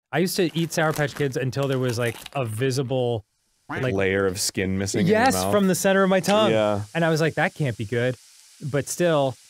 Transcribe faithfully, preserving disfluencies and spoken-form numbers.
I used to eat Sour Patch Kids until there was like a visible like layer of skin missing yes, in your mouth. from the center of my tongue. Yeah. And I was like, that can't be good. But still,